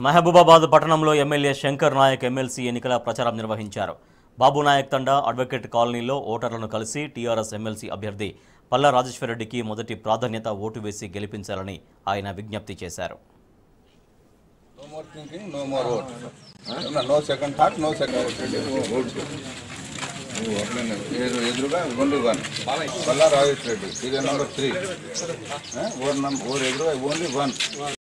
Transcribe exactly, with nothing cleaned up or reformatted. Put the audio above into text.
మహబూబాబాద్ పట్టణంలో MLA Shankar Naik MLC ఎన్నికల ప్రచారం నిర్వహించారు. బాబు నాయక్ తండా అడ్వకేట్ కాలనీలో ఓటర్లను కలిసి టీఆర్ఎస్ ఎమ్మెల్సీ అభ్యర్థి పల్లా రాజేశ్వరరెడ్డికి మొదటి ప్రాధాన్యత ఓటు వేసి గెలిపించాలని ఆయన విజ్ఞప్తి చేశారు. ఎదురుగా only one Palla Rajeshwar Reddy, serial number three, or ఎదురుగా ఓన్లీ వన్.